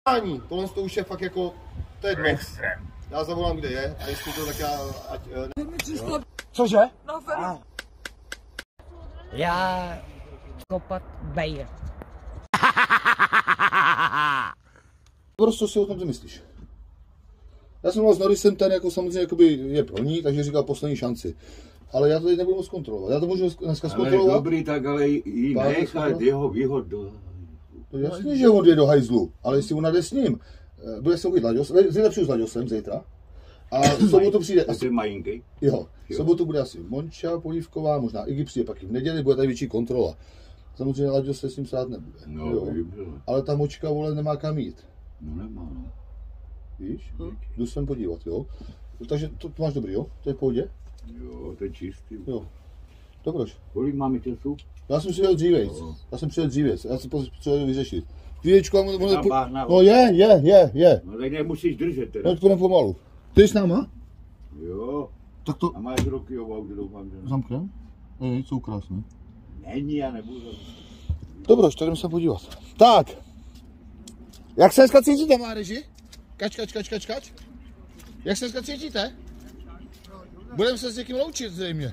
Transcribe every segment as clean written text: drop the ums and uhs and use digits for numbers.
Tohle to už je fakt jako, to je dno. Já zavolám, kde je, a jestli to tak já, ať... Cože? No, já kopat bejr. Prostě si o tom ty myslíš. Já jsem mluvil s Norrisem, ten jako samozřejmě jakoby je pro ní, takže říkal poslední šanci. Ale já to teď nebudu moc kontrolovat. Já to můžu dneska zkontrolovat. Ale dobrý, tak ale jí nechat jeho výhod do... To jasně, že on jde do hajzlu, ale jestli ona jde s ním, bude se uvidit Laďos, zítra přijdu s Laďosem, zítra. A v sobotu přijde asi... majinký? Jo, v sobotu bude asi Monča, Polívková, možná Iggy přijde pak i v neděli, bude tady větší kontrola. Samozřejmě Laďos se s ním sát nebude. No, jo. Ale ta močka, vole, nemá kam jít. No nemá, no. Víš? Jdu sem podívat, jo. Takže to máš dobrý, jo? To je v pohodě? Jo, to je čistý. Jo. Dobroš. Kolik máme času? Já jsem přijel dřívejc. Já jsem přijel dřívejc. Já si potřebuji vyřešit. Chvíličku, No je. No tak nemusíš držet teda. No, půjdem pomalu. Ty jsi s náma? Jo. Tak to... A máš roky o autě, doufám, že ne. Zamknem? Jsou krásné. Není, já nebudu. Dobroš, tak jdem se podívat. Tak. Jak se dneska cítíte, mládeži? Kač. Jak se dneska cítíte? Budeme se s někým loučit zřejmě.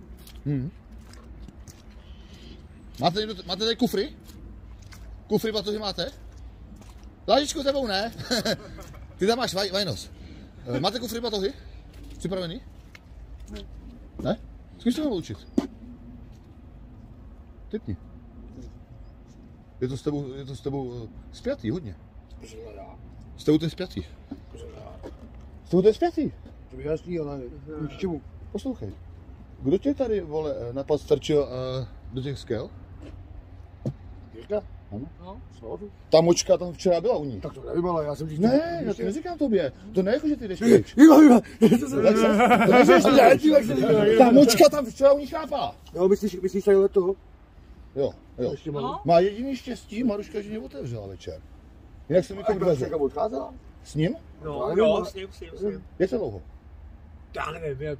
Máte tady kufry? Kufry batohy máte? Lážičku tebou ne? Ty tam máš vajnos. Máte kufry batohy? Připravený? Ne? S kým se mám loučit? Typni. Je to s tebou spjatý hodně. S tebou to je spjatý. S tebou to je spjatý. To je jasný, ale k čemu? Poslouchej. Kdo tě tady, vole, napad strčil do těch skel? Jirka? Ano. Ta močka tam včera byla u ní. Tak to nevím, ale já jsem říct... Ne, já to neříkám tobě. To ne jako, že ty jdeš pryč. Jo, Ta močka tam včera u ní chlápala. Jo, myslíš tady leto? Jo. Má jediný štěstí, Maruška, že mě otevřela večer. Jinak jsem mi to dveře. Kam odcházela? S ním? No, jo, s ním. Jak to dlouho? Já nevím.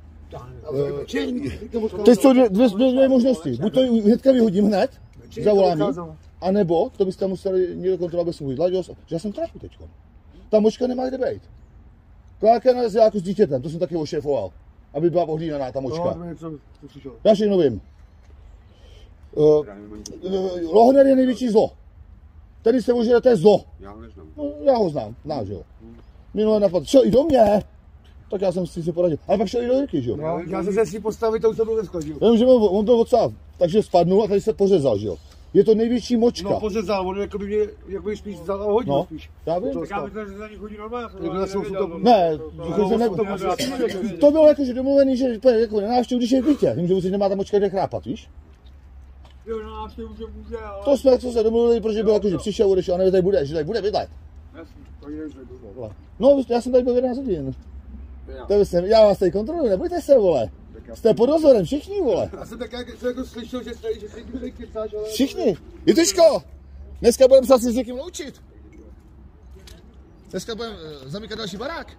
Teď jsou dvě možnosti. Buď to hnedka vyhodím hned, zavolám jí, anebo to byste museli někdo kontrolovat bez svůj Laďos, že já jsem trafu teďko. Ta močka nemá kde být. Kláka na zjáku s dítětem, to jsem taky ošéfoval, aby byla ohlídaná ta močka. Já všechno vím. Lohner je největší zlo. Tady se ožere, to je zlo. Já ho neznám. No, já ho znám, znáš jo. Minule napadl, šel i do mě. Tak já jsem si poradil. Ale pak šel i do Jirky, že jo? No, já jsem se s ním postavil, to už jsem byl dneska, že jo? Vím, že on byl odsáv, takže spadnul a tady se pořezal, že jo? Je to největší močka. No pořezal, on jakoby spíš vzal a hodil no, spíš. Já vím. Tak já myslím, že za ní chodí normálně. Ne, to bylo jakože domluvený, že jako na návštěvu, když je v bytě. Vím, že musíš nemá ta močka kde chrápat, víš? Jo, na návštěvu, že může, ale... To jsme se domluvili, protože byl jakože přišel, odešel a nevím, tady bude, že tady bude bydlet. No, já jsem tady byl 11 hodin. Já vás tady kontroluji, nebojte se, vole. Jste pod dozorem, všichni, vole. Já jsem tak jako slyšel, že jsi tady kecáš, ale... Všichni. Jitečko, dneska budeme se s někým loučit. Dneska budeme zamykat další barák.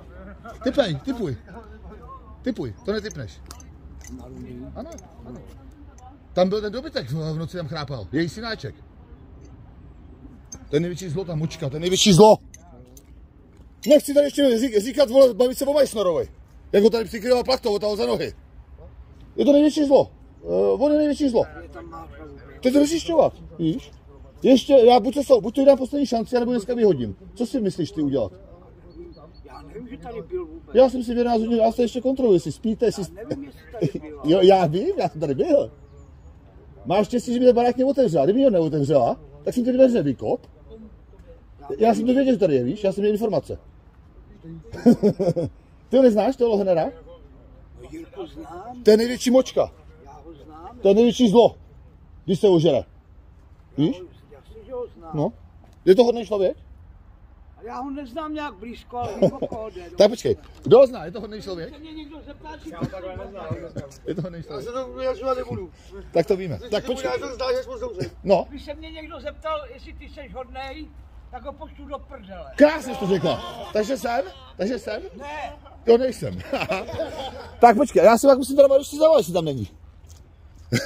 Typuj, to netypneš. Ano. Tam byl ten dobytek, v noci tam chrápal, její synáček. Ten největší zlo, ta močka, ten největší zlo. Nechci tady ještě říkat, vole, bavit se o Majsnorovi. Jak ho tady přikryval plachtou, otahol za nohy. Je to největší zlo. On je největší zlo. To je zjišťovat, víš? Ještě, já buď to dám poslední šanci, nebo dneska vyhodím. Co si myslíš ty udělat? Já nevím, že tady byl vůbec. Já jsem si v 11 hodin, já se ještě kontroluji, jestli spíte, jestli... Já nevím, jestli tady byl. Jo, já vím, já jsem tady byl. Máš štěstí, že mi ten barák neotevřela. Kdyby ho neotevřela, tak jsem ty dveře vykop. Já jsem to věděl, že tady je, víš? Já jsem měl informace. Ty ho neznáš, toho Lohnera? No, Jirku znám. To je největší močka. Já ho znám. To je největší zlo, když se ožere. Víš? Jasně, že ho znám. No. Je to hodný člověk? Ale já ho neznám nějak blízko, ale vím, koho jde. Tak počkej, kdo ho zná? Je to hodný člověk? Se mě někdo zeptá, či já ho takhle neznám. Je to hodný člověk? Já se to vyjadřovat nebudu. Tak to víme. Tak počkej. Já to zdá, že jsme souřeli. No. Když se mě někdo zeptal, jestli ty jsi hodnej, tak ho pošlu do prdele. Krásně jsi to řekla. Takže jsem? Ne. Jo, nejsem. Tak počkej, já si pak musím teda Marušci zavolat, jestli tam není.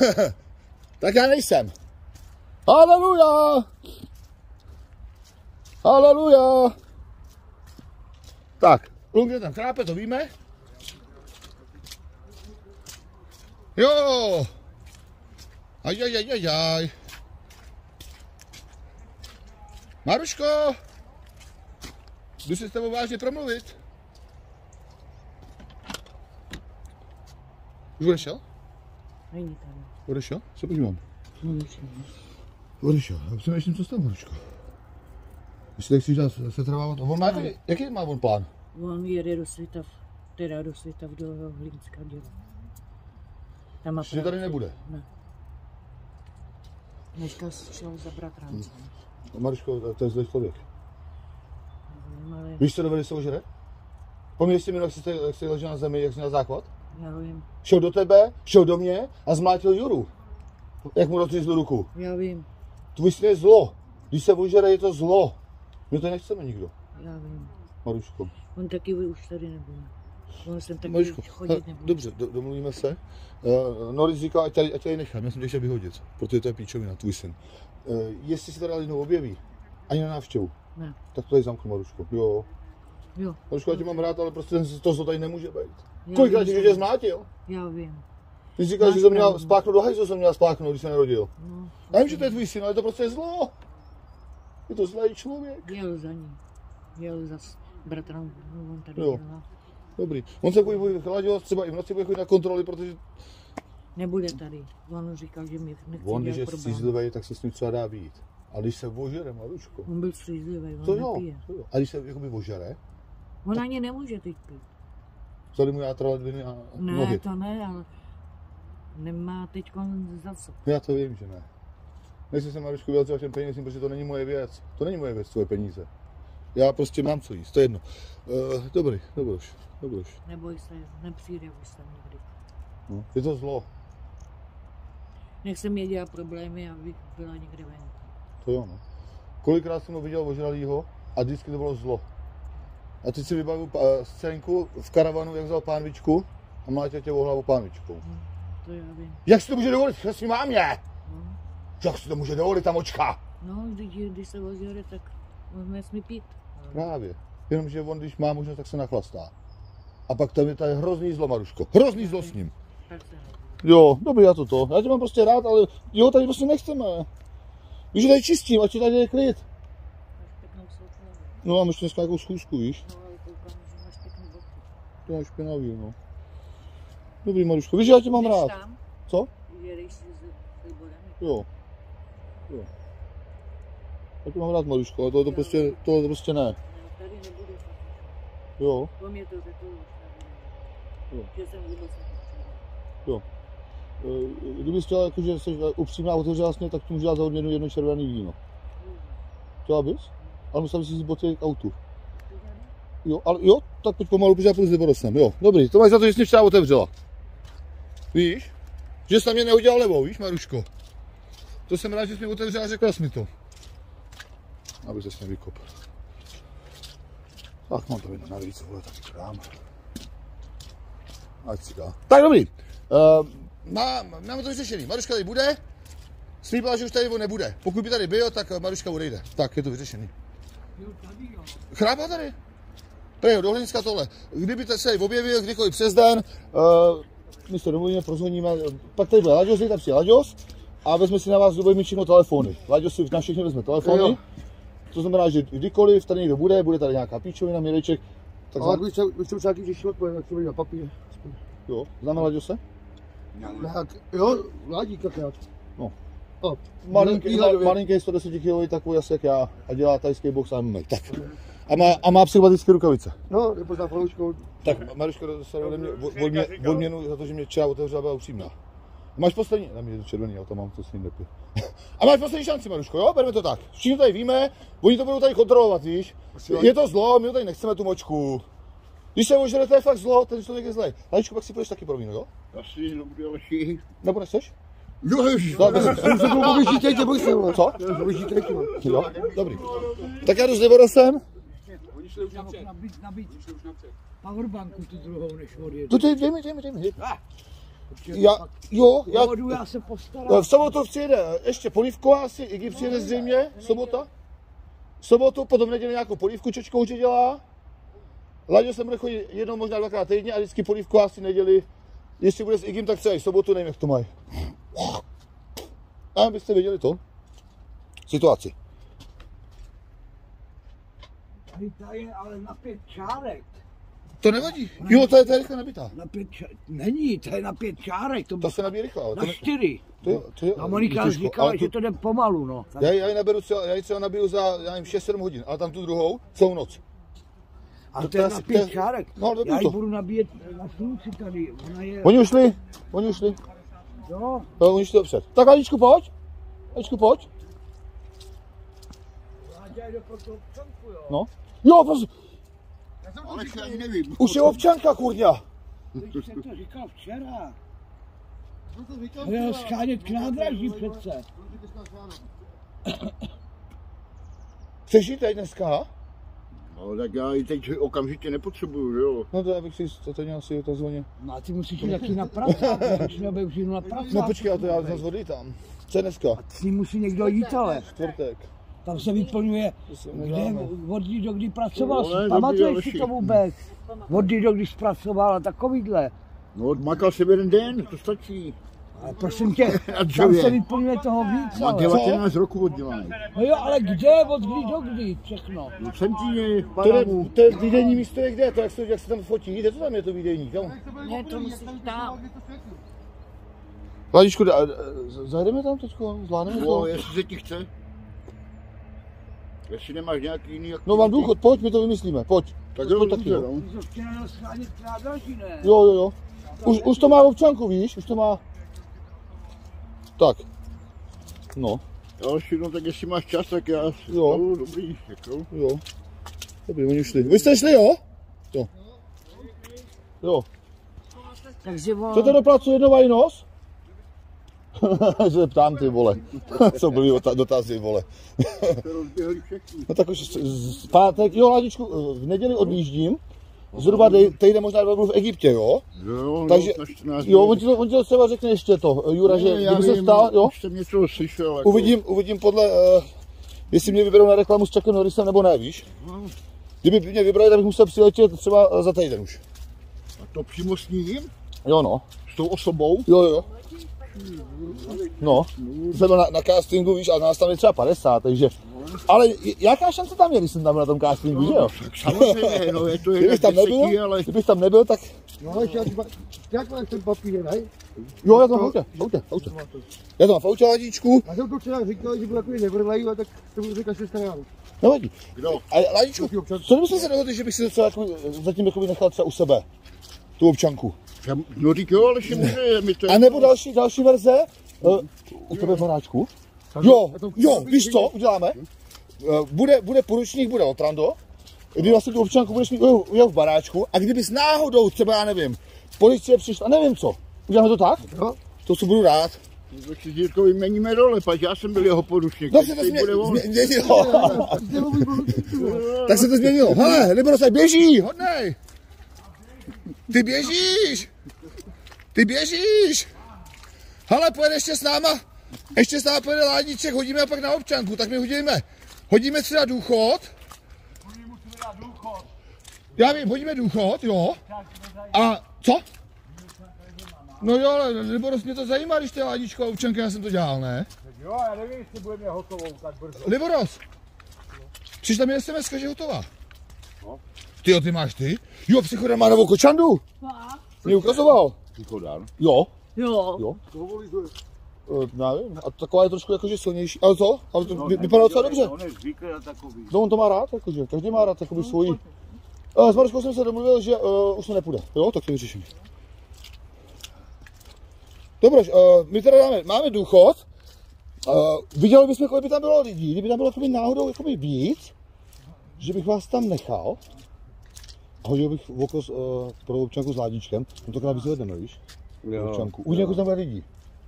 Tak já nejsem. Haleluja! Haleluja. Tak, Lundgren tam chrápe, to víme. Jo. Ajajajajaj. Maruško. Jdu si s tebou vážně promluvit. Už odešel? Není tady. Odešel? Co podívám? Odešel. Odešel. Já přemýšlím, co s tím, Maruško. Jestli tak chceš dát se trávat. On má, jaký má on plán? On jede do Svitav, teda do Svitav, do Hlínska dělat. Tam má Že tady nebude? Ne. Dneska šel za bratrancem. Maruško, to je zlý člověk. Nevím, ale Víš, co dovede se ožere? Poměř si mi, jak jsi ležel na zemi, jak jsi na základ? já vím. Šel do tebe, šel do mě a zmlátil Juru. Jak mu rozřízl ruku. Já vím. Tvůj syn je zlo. Když se ožere, je to zlo. My to nechceme nikdo. Já vím. Maruško. On taky už tady nebude. On sem taky Maruško, chodit nebude. dobře, domluvíme se. Norris říká, ať tady nechám, já jsem tě chtěl vyhodit, protože to je píčovina, tvůj syn. Jestli se teda jednou objeví, ani na návštěvu, Ne. tak to tady zamknu, Maruško. Jo. Jo. Maruško, já tě mám rád, ale prostě to zlo tady nemůže být. Já Kolikrát vím, tě tě zmlátil? Já vím. Ty jsi říkal, že jsem měl spláchnout do hajzlu, jsem měl spláchnout, když se narodil. No, Já vím, že to je tvůj syn, ale to prostě je zlo. Je to zlý člověk. jel za ní. Jel za bratrem, on tady Jo. dělá. Dobrý. On se bude chladit, třeba i v noci bude chodit na kontroly, protože Nebude tady. On říkal, že mi nechce on, když dělat je problém. střízlivý, tak se s ním třeba dá vyjít. A když se ožere, Maruško, On byl střízlivý, on to jo, nepije. to jo. A když se jakoby ožere, On ani nemůže teď pít. vzali mu játra, ledviny a Ne, nohy. to ne, ale nemá teď za co. Já to vím, že ne. Nechci se, Marušku, vyjadřovat těm penězím, protože to není moje věc. To není moje věc, tvoje peníze. Já prostě mám co jíst, to je jedno. Dobrý, dobroš. Neboj se, nepřijde už sem nikdy. No. Je to zlo, Nechce mě dělat problémy, abych byla někde ven. to jo, no. Kolikrát jsem ho viděl ožralýho a vždycky to bylo zlo. A teď si vybavu scénku v karavanu, jak vzal pánvičku a mlátil tě o hlavu pánvičkou. To já vím. Jak si to může dovolit se svým mámě? No, Jak si to může dovolit ta močka? no když se ožere, tak on nesmí pít. Právě. Jenomže on, když má možnost, tak se nachlastá. A pak tam je tady hrozný zlo, Maruško. Hrozný zlo s ním. Tak se ne. Jo, dobrý, já to. Já tě mám prostě rád, ale jo, tady prostě nechceme. Víš, že tady čistím, ať ti tady je klid. Máš pěknou součávu. No, mám ještě dneska nějakou schůzku, víš? No, ale koukám, že máš pěkný boky. To máš špinavý, no. Dobrý, Maruško, víš, že já tě mám rád. Tam, Co? jedeš si s Liborem. Jo. Já tě mám rád, Maruško, ale tohle to prostě ne. Ne, tady nebude. Jo, Po mě to řekl už nebude. Jo. Že jsem vůbec nepotřeboval. jo. Kdybys chtěla, jakože jsi upřímná, otevřela jsi mě, tak ti můžu dát za odměnu jedno červené víno. Chtěla bys? Ale musel bys si boty k autu. Jo, ale jo, tak pojď pomalu, protože já půjdu s Liborosem, jo. Dobrý, to máš za to, že jsi mě včera otevřela. Víš? Že jsi na mě neudělal levou, víš, Maruško? To jsem rád, že jsi mě otevřela a řekla jsi mi to. Abych se s ním vykopl. Tak, mám to jedno navíc, vole, taky to dám. Ať si dá. Tak, dobrý. Máme to vyřešený. Maruška tady bude. Slíbila, že už tady nebude. Pokud by tady byl, tak Maruška odejde. Tak, je to vyřešený. Chrápá tady. Prejho, do Hlínska tohle. Kdyby se tady objevil kdykoliv přes den, my se domluvíme, prozvoníme, pak tady bude Laďos, tam si Laďos a vezme si na vás dobojím všechno telefony. Laďos si na všechny vezme telefony. Jo. To znamená, že kdykoliv tady někdo bude tady nějaká píčovina, Mireček. Tak Ale když se nějaký řešit odpověď, tak se bude na papír. jo, známe Laďose? Jo, Ládík akorát. No. O, Malinký 110 kg, takový asi jak já a dělá tajský box a MMA. Tak. A má psychopatické rukavice. No, nepozná fanouškou. Tak Maruška dostala ode mě odměnu za to, že mě včera otevřela, byla upřímná. Máš poslední, tam je červený, já to mám, to s ním nepiju. A máš poslední šanci, Maruško, jo? Bereme to tak. Všichni tady víme, oni to budou tady kontrolovat, víš? Je to zlo, my to tady nechceme tu močku. Když se ožere, to je fakt zlo, ten člověk je zlej. Ladičku, pak si půjdeš taky pro víno, jo? Asi dobrý, další. Nebo nechceš? Jo, ježiš, jsem se byl pověží tě, boj se, vole. Co? Pověží tě, vole. Jo, dobrý. Tak já jdu s Liborosem. Nabít powerbanku tu druhou, než odjedu. To ty, dej mi. Já se postarám. V sobotu přijede ještě Polívková asi, Iggy přijede zřejmě, sobota. sobotu, potom neděli nějakou polívku čočkou, že dělá. Láďo se bude chodit jednou, možná dvakrát týdně a vždycky polívku asi neděli. Jestli bude s Igim, tak třeba i sobotu, nevím, jak to mají. A byste viděli to? Situaci. Ta je ale na 5 čárek. To nevadí. Jo, to je rychle nabitá. Na 5 čárek. Není, to je na 5 čárek. To se nabíjí rychle. Ale na 4. A Monika říkala, že to jde pomalu, no. Já ji třeba nabiju za, já nevím, 6-7 hodin, ale tam tu druhou celou noc. A to je na 5 čárek. No, já ji budu nabíjet na slunci tady. Oni ušli. Jo. Oni šli dopřed. Tak Aničku, pojď. No. Jo, prosím. Ale já ani nevím. Už je občanka, kurňa. Teď jsem to říkal včera. Ale schánět k nádraží přece. Chceš jít teď dneska? No tak já ji teď okamžitě nepotřebuju, jo. No to já bych si to měl si to zvoně. No a ty musíš jít taky na práci, když nebudeš jít na práci. No počkej, to já zase vody tam. Co je dneska? A s ním musí někdo jít, ale. Čtvrtek. Tam se vyplňuje, kde, od kdy do kdy pracoval, No, ale pamatuješ si dobrý, to vůbec? Od kdy do kdy zpracoval a takovýhle. No odmakal jsem jeden den, to stačí. Ale prosím tě, Na tam dřevě. se vyplňuje toho víc, Má ale. 19 roku oddělaný. No jo, ale kde, od kdy do kdy, všechno. No v Centíně, v To je Panamu. výdejní místo, je kde? To jak se tam fotí? Kde to tam je to výdejní? Ne, to musíš tam. Vladičku, zajdeme tam teďko? Zvládneme No, to? jestli se ti chce. Jestli nemáš nějaký jiný aktivity. No mám důchod, pojď, my to vymyslíme, pojď. Tak jo, taky, dobře, no. no. Ty to chtěl schánět k nádraží, ne? Jo. Už to má občanku, víš? Už to má... Tak. No, Další, no tak jestli máš čas, tak já... Jo. No, dobrý, jako. jo. Dobrý, oni šli. Vy jste šli, jo? Jo. Takže on... Chcete do placu jednovají nos? Že ptám, ty vole. Co byly dotazy, vole. To rozběhli všechny. No tak už z pátek, jo, Ládičku, v neděli odjíždím. Zhruba týden možná budu v Egyptě, jo? Jo, Takže, na 14 jo, on ti to třeba řekne ještě to, Jura, že já kdyby se vím, stál, jo? už jsem něco slyšel. Jako. Uvidím podle, jestli mě vyberou na reklamu s Chuckem Norrisem nebo ne, víš? Kdyby mě vybrali, tak bych musel přiletět třeba za týden už. A to přímo s ním? Jo, no. S tou osobou? Jo. No, jsem byl na castingu, víš, a nás tam je třeba 50, takže... Ale jaká šance tam je, když jsem tam byl na tom castingu, že jo? Samozřejmě, no je to jedna ale... Kdybych tam nebyl, tak... No ale jak máš ten papír, ne? Jo, já to mám v autě. Já to mám v autě, Ladíčku. A jsem to včera říkal, že byl takový nevrlej, tak to budu říkat, že jste já. Nevadí. Kdo? Ale Ladíčku, co kdybychom se dohodli, že bych si to třeba zatím nechal třeba u sebe? Tu občanku. No řík jo, ale že může, mi to... A nebo další verze? U tebe v baráčku? Jo, víš co, uděláme? Bude poručník, bude Otrando, kdy vlastně tu občanku budeš mít v baráčku a kdybys náhodou, třeba já nevím, policie přišla, nevím co, uděláme to tak? Jo. To co budu rád. Tak si Jirko vyměníme role, pak já jsem byl jeho poručník. No se to změnilo. Tak se to změnilo. Hele, Libro se běží, hodnej. Ty běžíš. Hele, pojede ještě s náma pojede Láníček, hodíme a pak na občanku, tak my hodíme si na důchod. Já vím, hodíme důchod, jo. A co? No jo, ale Liboros, mě to zajímá, když to je Láníčko a občanka, já jsem to dělal, ne? Jo, já nevím, jestli budeme hotovou tak brzo. Liboros, přišla mi SMS, že je hotová. Tyjo, ty máš ty? Jo, Psychodar má novou kočandu. Mě ukazoval. Psychodar? Jo. Jo. Nevím, a taková je trošku jakože silnější, ale co? Ale to vypadá docela dobře. On je zvyklý na takový. No on to má rád, jakože, každý má rád takový svojí. S Maruškou jsem se domluvil, že už to nepůjde, jo, tak to vyřeším. Dobře, my teda máme důchod, viděli bychom, kolik by tam bylo lidí, kdyby tam bylo náhodou víc, že bych vás tam nechal a hodil bych v oko pro občanku s Ládičkem, no to krát vyzvedneme, víš? Občanku. Už nějakou tam bude lidí.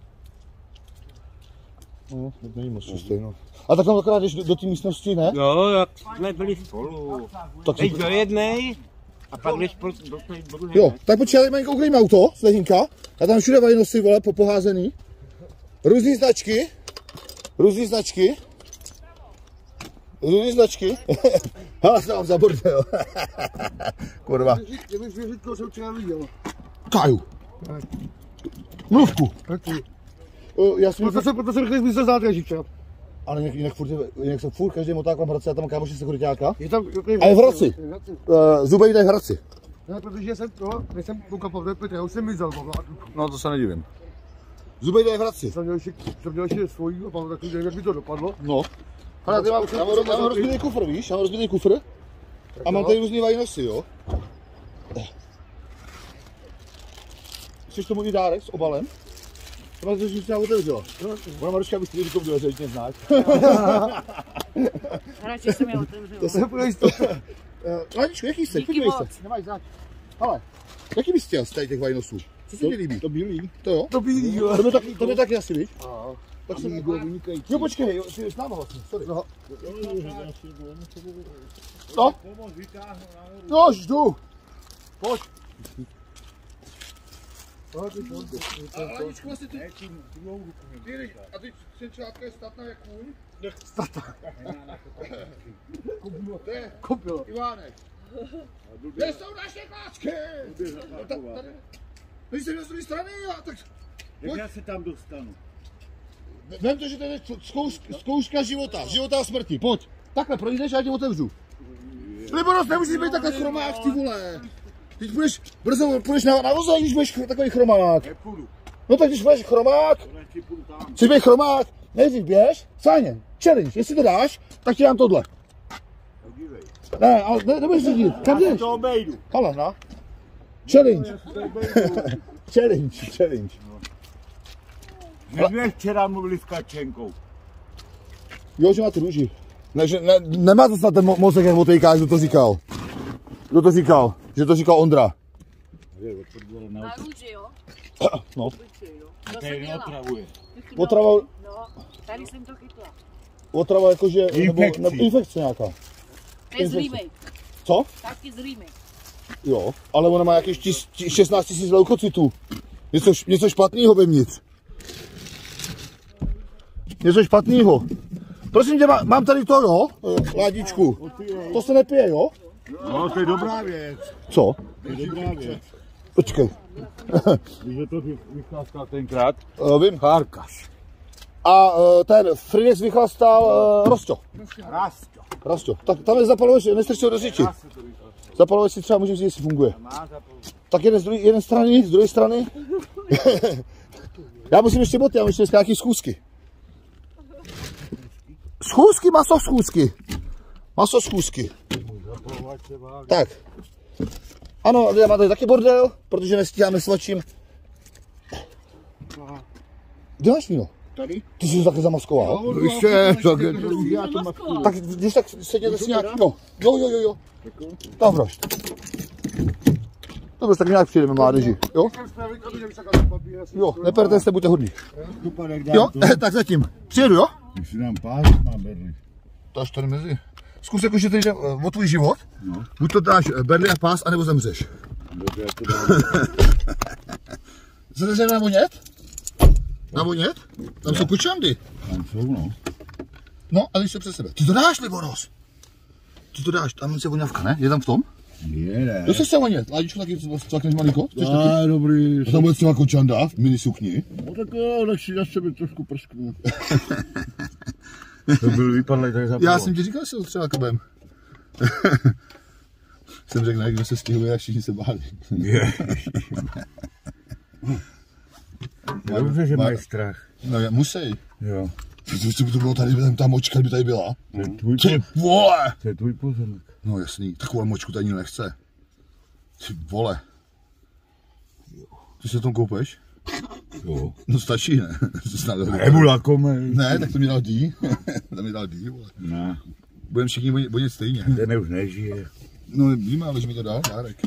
No, to není moc čistý, no. A tak tam akorát jdeš do té místnosti, ne? Jo, jak jsme byli spolu. Tak Teď do jednej a pak jdeš do té druhé. jo, tak počkej, ale mají koukejme auto, Slehinka. A tam všude vajnosy, vole, poházený. Různý značky. Různý značky. Hele, se vám za bordel. Kurva. Kdybych věřitko jsem třeba viděl. Káju. Mluvku. Já si Proto jsem rychle myslel zátěží třeba. ale jinak se furt každý moták v Hradci a tam kámoši sekuritáka. Je tam, A je v Hradci. Zubej jde v Hradci. Ne, protože jsem to, než jsem koukal po Petře, já už jsem myslel po vládu. No to se nedivím. Zubej jde v Hradci. Jsem měl ještě svojí a mám takový, jak by to dopadlo. No. Ale já mám rozbitý kufr, víš? Já mám rozbitý kufr. A mám tady různý vajnosy, jo? Chceš tomu i dárek s obalem? To máš, že jsi otevřela. Ona Maruška by chtěli říkat dveře, že neznáš. Radši jsem je otevřela. To se bude jistotu. Ladičku, jaký jsi? Podívej se. Nemáš zač. Ale, jaký bys chtěl z těch vajnosů? Co se ti líbí? To bílý. To jo? To bílý, jo. To mě taky asi, víš? Tak A jsem... bylo vynikající. Jo, počkej, jo, ty s náma vlastně, sorry. No? No, jdu. Pojď. A Ladičku, vlastně ty... A ty čátka je statná jak kůň? Stata. To je Kopilo. Ivánek. Kde jsou naše kláčky? Když jsem z druhé strany, a tak... Jak já se tam dostanu? Vem to, že to je zkouška života a smrti, pojď. Takhle projdeš a já tě otevřu. Liboros, nemusíš být takhle chromák, ty vole. Teď půjdeš na voze, když budeš takový chromák. Nepůjdu. No tak když budeš chromák, chceš být chromák, nejdřív běž, fajně, challenge, jestli to dáš, tak ti dám tohle. Ne, ale nebudeš se dít, kam jdeš? To obejdu. Hala, no. Challenge. Challenge. My jsme včera mluvili s Kačenkou. Jo, že má tu růži. Nemáte snad ten mozek, jak otejkáš, kdo to říkal? Kdo to říkal? Že to říkal Ondra. Na růži, jo? No. To Tady jsem měla. neotravuje. Otrava, No, tady jsem to chytla. otrava jakože, Infekci. nebo infekce nějaká. To je zrýmej. Co? Taky zrýmej. Jo, ale ona má jakých 16 000 leukocytů. Něco špatného vevnitř. Něco špatného. Prosím tě, mám tady to, jo? Ládičku. To se nepije, jo? No, to je dobrá věc. Co? To je dobrá věc. Počkej. Když je to vycházka tenkrát. Vím. Chárkaš. A ten Fridex vychlastal Rostro. Rasto. Tak tam je zapalovač, nestrčil do řeči. Zapalovač si třeba můžeme říct, jestli funguje. Tak jeden strany, z druhé strany. Já musím ještě boty, já musím ještě nějaký schůzky. Maso schůzky. Tak. Ano, já mám tady taky bordel, protože nestíháme s vačím. Kde máš víno? Tady? Ty jsi to taky zamaskoval? Ještě, tak já to maskuju. Tak když tak sedněte si nějak, jo. Tam vraž. Dobře, tak nějak přijdeme, mládeži, jo? Jo, neperte se, buďte hodní. Jo, tak zatím. Přijedu, jo? Když si nám pás, mám berli. To až tady mezi. Zkus jakože teď jde o tvůj život. No. Buď to dáš berli a pás, anebo zemřeš. Dobře, já to dám. Chcete se navonět? Navonět? Tam jsou kočandy. Tam jsou, no. No, a když to přes sebe. Ty to dáš, Liboros. Ty to dáš, tam je voňavka, ne? Je tam v tom? Je, ne. Jo, chceš se vonět? Ládičku taky cvakneš malinko? Dobrý. A tam bude třeba kočanda v mini sukni. No tak jo, tak si na sebe trošku prsknu. To byl vypadlej, tak zapalo. Já jsem ti říkal, že se třeba kabem. Jsem řekl, jak se stihuje a všichni se báli. Dobře, že mají strach. No, musí. Jo. To by to bylo tady, ta močka by tady byla. Ty vole! To je tvůj pozemek. No jasný, takovou močku tady nikdo nechce. Ty vole. Ty se tom koupeš? Jo. No stačí, ne? Nebudu lakomej. Ne, tak to mi dal dí. To mi dal dí, vole. Ne. Budeme všichni vonět stejně. Ten už nežije. No víme, ale že mi to dal dárek.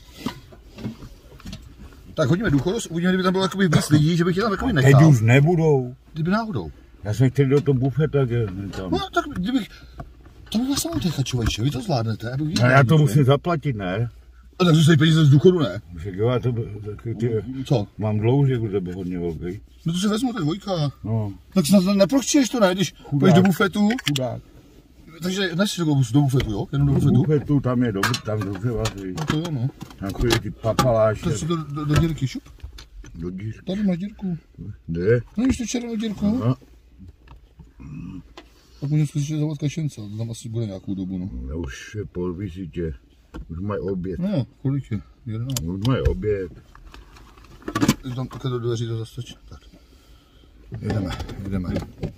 Tak hodíme důchodost, uvidíme, kdyby tam bylo takový víc lidí, že bych je tam takový nechal. Teď už nebudou. Kdyby náhodou. Já jsem chtěl do toho bufeta, tak tam. No tak kdybych... To bych vás samou těch čověče, vy to zvládnete. No já to musím zaplatit, ne? A tak zůstají peníze z důchodu, ne? Však jo, já to Co? mám dloužek u tebe hodně velký. No to si vezmu, to je dvojka. No. Tak snad neprochčíš to, ne? Když půjdeš do bufetu, Chudák. takže nesi do bufetu, jo? Jenom do bufetu? Do bufetu, tam je dobře, tam dobře vaří. No to jo, no. Tam chodí ty papaláše. To si do dírky šup? Do dírky. Tady máš dírku. Kde? No víš tu červenou dírku? Aha. Tak můžeme zkusit zavod kašence, to tam asi bude nějakou dobu, no. No už je po vizitě. Už mají oběd. No, kolik je? 11. Už mají oběd. Tam takhle do dveří to zastačí. Tak. Jedeme.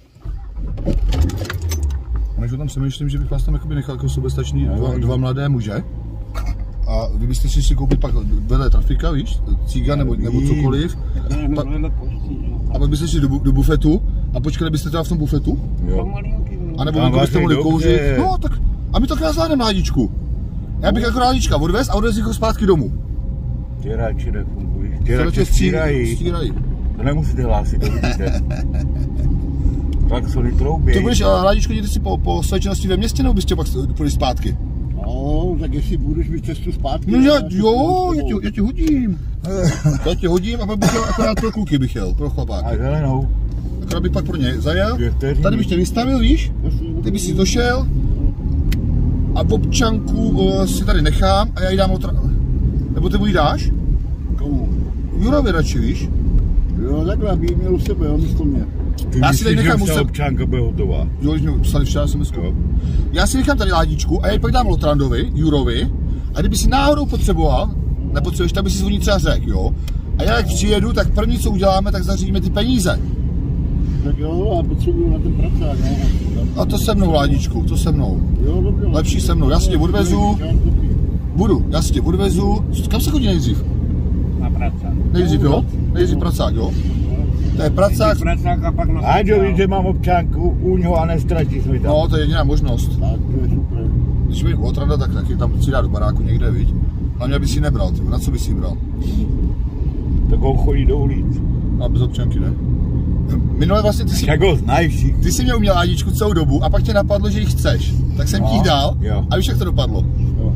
Než tam přemýšlím, že bych vás tam nechal jako soběstačný dva mladé muže. A vy byste si koupit pak vedle trafika, víš, cíga nebo cokoliv. A pak byste šli do bufetu a počkali byste teda v tom bufetu. Jo. A nebo byste mohli kouřit. No tak, a my takhle zvládneme ládičku. Já bych jako ládička odvez a odvez ho zpátky domů. Stírači nefungují. Stírači stírají. To nemusíte hlásit, to vidíte. Tak jsou troubě. Ty budeš ládičku dělat si po své činnosti ve městě, nebo bys tě pak půjdeš zpátky? No, tak jestli budeš mít cestu zpátky. No já tě hodím. Já tě hodím a pak bych jel akorát pro kluky bych jel, pro chlapáky. A zelenou. Akorát bych pak pro ně zajel, tady bych tě vystavil, víš? Ty bys si došel a občanku si tady nechám a já jí dám nebo ty mu jí dáš? Komu? Jurovi radši, víš? Jo, takhle, by jí měl u sebe, jo, místo mě. Já si tady nechám u sebe. Občanka bude hotová. Jo, když mě psali včera SMS-ku. Já si nechám tady ládičku a já ji pak dám Lotrandovi, Jurovi, a kdyby si náhodou potřeboval, nepotřebuješ, tak by si zvoní třeba řekl, jo? A já jak přijedu, tak první, co uděláme, tak zařídíme ty peníze. Tak jo, a potřebuju na ten pracák, ne? A to se mnou, ládičku, to se mnou. Jo, dobře. Lepší se mnou, já si tě odvezu. Já si tě odvezu. Kam se chodí nejdřív? Na pracák. Nejdřív, jo? Nejdřív pracák, jo? To je pracák. Pracák a pak na Áďo, víš, že mám občanku u něho a nestratíš mi tam. No, to je jediná možnost. Tak, to je super. Když bych otranda, tak taky tam si dá do baráku někde, viď? Hlavně, aby si nebral, ty. Na co by si bral? Tak on chodí do ulic. A bez občanky, ne? Minule vlastně Jak ho znají všichni. ty jsi měl uměl ládičku celou dobu a pak tě napadlo, že ji chceš. Tak jsem ti ji dal a víš, jak to dopadlo? Jo.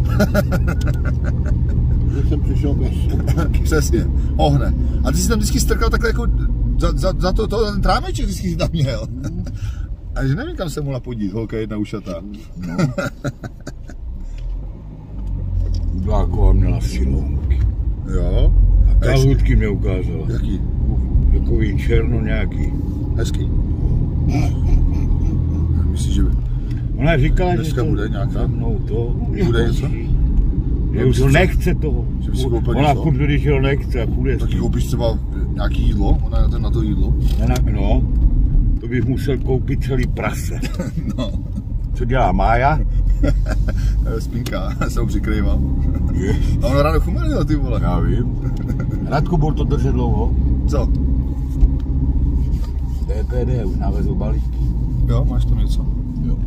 Že jsem přišel bez. Přesně, ohne. A ty jsi tam vždycky strkal takhle jako za ten trámeček vždycky jsi tam měl. A že nevím, kam se mohla podít, holka jedna ušatá. No. Dláková měla silonky. Jo? A kalhutky mě ukázala. Jaký? Takový černo nějaký. Hezký. Myslíš, že by... Ona říkala, dneska že bude nějaká? No to... Bude něco? Že už ho nechce toho. Že by si koupil Ona něco? furt, když ho nechce a půjde. Taky koupíš třeba nějaký jídlo? Ona je na to jídlo? No, to bych musel koupit celý prase. No. Co dělá Mája? Spinka, já jsem ho přikrýval. A ono ráno chumelilo, ty vole. Já vím. Radku, bude to držet dlouho? Co? DPD, už navezou balíky. Jo, máš tam něco? Jo.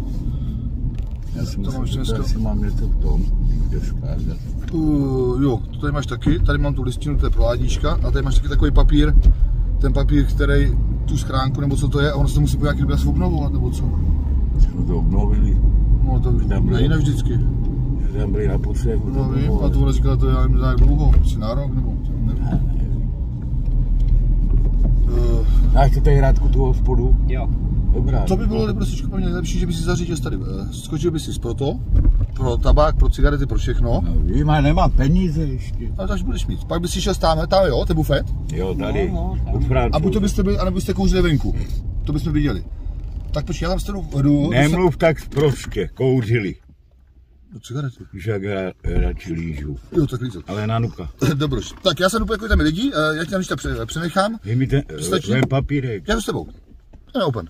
Já si mám něco v tom, kde skázat. Jo, to tady máš taky, tady mám tu listinu, to je pro ládíčka, a tady máš taky takový papír, ten papír, který tu schránku, nebo co to je, a ono se to musí po nějaký době obnovovat, nebo co? Jsme to obnovili. No to není vždycky. Že tam byli na potřebu. No vím, a to ona říkala, to já nevím, jak dlouho, asi na rok, nebo nevím. Máš to tady Radku tu hospodu? Jo. Dobrá. To by bylo prostě pro mě nejlepší, že by si zařídil tady, skočil by si pro tabák, pro cigarety, pro všechno. No, vím, ale nemám peníze ještě. Ale takže budeš mít. Pak bys si šel tam jo, ten bufet. Jo, tady, No, u Francouz. A buď to byste byli, anebo byste kouřili venku. To bychom viděli. Tak počkej, já tam stanu jdu. Nemluv tak prostě, kouřili. Do cigarety. Víš, jak já radši lížu. Jo, tak lízat. Ale na nuka. Dobroš. Tak já jsem jako tam lidi, já ti tam ještě přenechám. Dej mi ten papírek. Já jdu s tebou. Já open.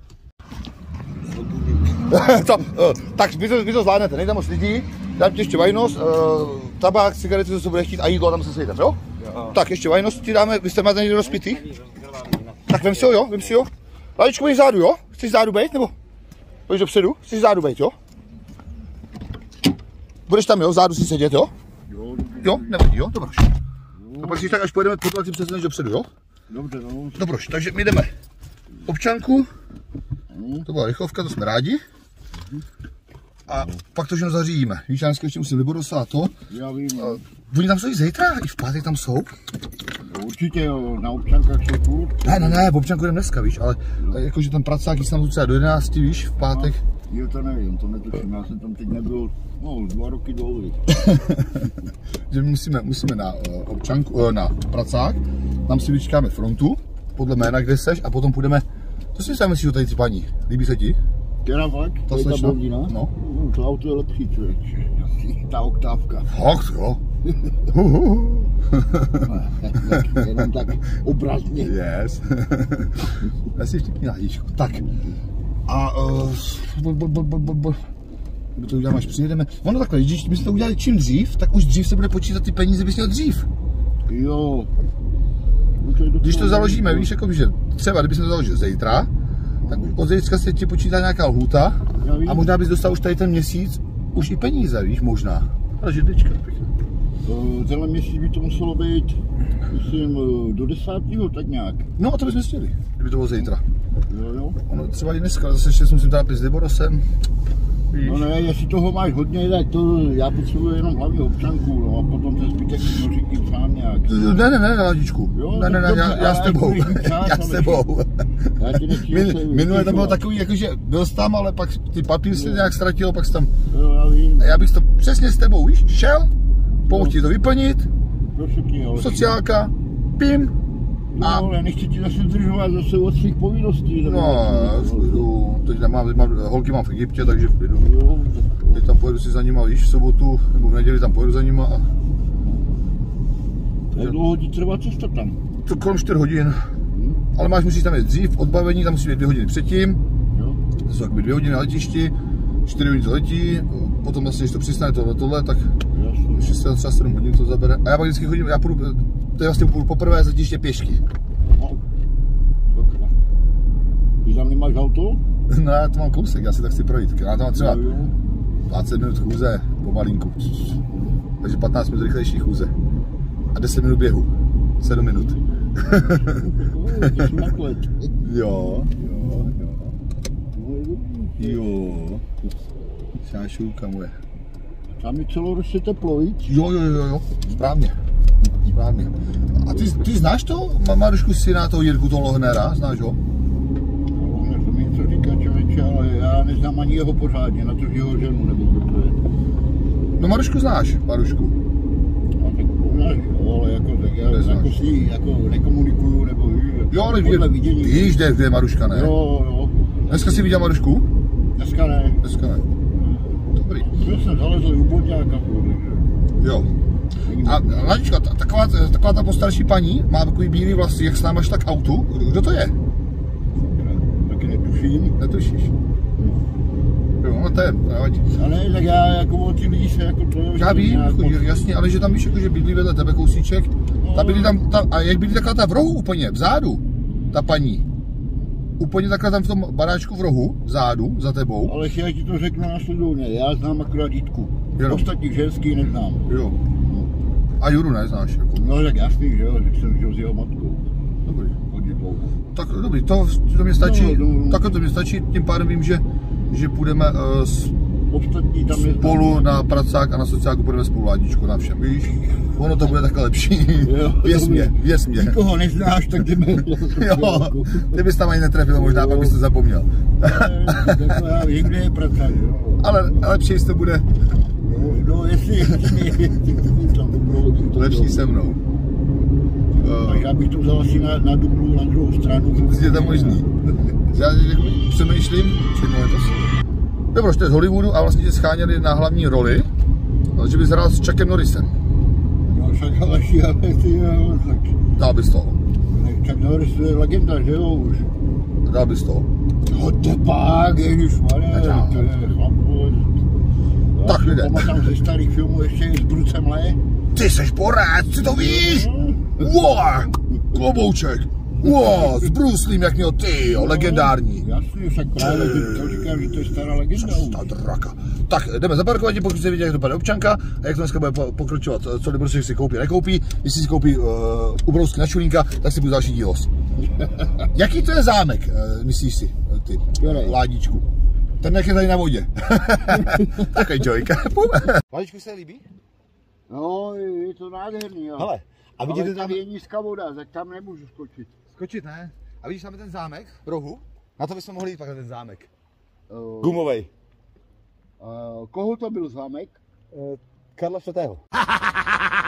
Tak vy to zvládnete, nejde moc lidí, dám ti ještě vajnost, tabák, cigarety, co se bude chtít a jídlo tam se sejdeme, jo? Tak ještě vajnost ti dáme, vy jste máte někde rozpitý? Tak vem si ho, jo, vem si ho. Ladičku, budeš zádu, jo? Chceš zádu bejt, nebo? Budeš dopředu? Chceš zádu bejt, jo? Budeš tam, jo, zádu si sedět, jo? Jo, nevadí, jo, dobroš. A pak si tak, až pojedeme, potom si přesuneš dopředu, jo? Dobře, no. Dobroš, takže my jdeme občanku, to byla rychlovka, to jsme rádi. A pak to všechno zařídíme. Víš, já dneska ještě musím Liborosa a to. Já vím. Oni tam jsou i zítra, i v pátek tam jsou. Určitě jo, na občankách jsou furt. Ne, v občanku jdem dneska, víš, ale jakože ten pracák, když tam třeba do 11, víš, v pátek. Jo, to nevím, to netuším, já jsem tam teď nebyl, 2 roky dlouhý. Že musíme na občanku, na pracák, tam si vyčkáme frontu, podle jména, kde seš, a potom půjdeme. Co si myslíš o tady ty paní? Líbí se ti? Teda fakt? Ta slečna? No. No. To auto je lepší, člověče. Ta oktávka. Fakt, jo? Jenom tak obrazně. Yes. Já si vtipný nahlíčku. Tak. A to uděláme, až přijedeme. Ono takhle, když byste to udělali čím dřív, tak už dřív se bude počítat ty peníze, bys měl dřív. Jo. Když to založíme, víš, jako, že třeba kdybychom to založili zítra, tak od zítřka se ti počítá nějaká lhůta a možná bys dostal už tady ten měsíc už i peníze, víš, možná. Ale židlička. Tenhle měsíc by to muselo být, myslím, do 10. tak nějak. No a to bychom chtěli, kdyby to bylo zítra. Jo. Ono třeba i dneska, zase ještě musím tady s Liborosem. No ne, jestli toho máš hodně, tak to já potřebuji jenom hlavně občanku, no a potom ten zbytek si říkám sám nějak. Ne, Ladičku. Ne, já s tebou. Já s tebou. Minule to bylo takový, jakože byl jsi tam, ale pak ty papír se nějak ztratil, pak jsi tam. Já bych to přesně s tebou, víš, šel, pomohl ti to vyplnit, sociálka, pim. No, ale nechci ti zase zdržovat zase od svých povinností. No, v klidu. Teď holky mám v Egyptě, takže v klidu. Teď tam pojedu si za nima, víš, v sobotu nebo v neděli tam pojedu za nima a... Jak dlouho ti trvá cesta tam? To kolem 4 hodin. Ale musíš tam jít dřív, odbavení, tam musíš být 2 hodiny předtím. To jsou takové 2 hodiny na letišti, 4 hodiny to letí, potom vlastně, když to přistane tohle, tak ještě třeba 7 hodin to zabere. A já pak vždycky chodím, já půjdu, to je vlastně půjdu poprvé z letiště pěšky. Ty tam nemáš auto? No já to mám kousek, já si tak chci projít. Já to mám třeba 20 minut chůze, pomalinku. Takže 15 minut rychlejší chůze. A 10 minut běhu. 7 minut. Jo. Šášůvka moje. Tam je celoročně teplo, víc? Jo. Správně. A ty znáš to? Marušku syna toho Jirku, toho Lohnera, znáš ho? Lohner to mi něco říká, člověče, ale já neznám ani jeho pořádně, na to jeho ženu, nebo kdo to je. No Marušku znáš, Marušku. No tak znáš, jo, ale jako, tak já jako s ní jako nekomunikuju, nebo jo, ale víš, kde je Maruška, ne? Jo. Dneska jsi viděl Marušku? Dneska ne. Dobrý. Já jsem zalezl u bodňáka, jo. A Ladička, taková ta postarší paní, má takový bílý vlasy, jak s náma šla k autu. Kdo to je? Taky netuším. Netušíš? Jo, no to je, nevadí. A ne, tak já jako o ty lidi se jako to... Já vím, jasně, ale že tam víš, jako, že bydlí vedle tebe kousíček. Ta bydlí tam, a jak bydlí taková ta v rohu úplně, vzadu, ta paní. Úplně takhle tam v tom baráčku v rohu, vzadu, za tebou. Ale já ti to řeknu následovně, já znám akorát Jitku. Ostatních ženský neznám. Jo. A Juru neznáš? Jako. No tak jasný, že jo, že jsem žil s jeho matkou. Dobrý. Hodně dlouho. Tak dobrý, to mě stačí, takhle to mě stačí, tím pádem vím, že půjdeme spolu na pracák a na sociálku půjdeme spolu, Ládičku, na všem, víš? Ono to bude takhle lepší. Věř mě. Nikoho neznáš, tak jdeme. Jo, ty bys tam ani netrefil, možná pak bys to zapomněl. Já vím, kde je pracák, jo. Ale lepší to bude. No, jestli tam dobro. Lepší se mnou. Tak já bych to vzal asi na Dublu, na druhou stranu. Je to možný. Já přemýšlím, Dobro, to je z Hollywoodu a vlastně tě scháněli na hlavní roli, že bys hrál s Chuckem Norrisem. No však ale ty jo, tak... Dál bys to. Chuck Norris je legenda, že jo už. Dál bys to. No tepak, ježišmarja, to je chlapo. Tak lidé. Pamatám ze starých filmů ještě s Brucem Lee. Ty seš poradc, ty to víš? Wow, klobouček. Wow, s Bruce Leem, jak měl ty, jo, legendární. Jasně, však právě to říkám, že to je stará legenda. Draka. Tak jdeme zaparkovat, pokud se vidí, jak dopadne občanka a jak to dneska bude pokračovat. Co Libor si koupí, nekoupí. Jestli si koupí ubrousky na čulínka, tak si bude další dílos. Jaký to je zámek, myslíš si, ty, Ládičku? Ten nech je tady na vodě. Takový joyka. Ládičku se líbí? No, je to nádherný, jo. Hele, a vidíte tam je nízká voda, tak tam nemůžu skočit. Skočit ne? A vidíš tam ten zámek v rohu? Na to bychom mohli jít pak na ten zámek. Gumovej. Koho to byl zámek? Karla IV.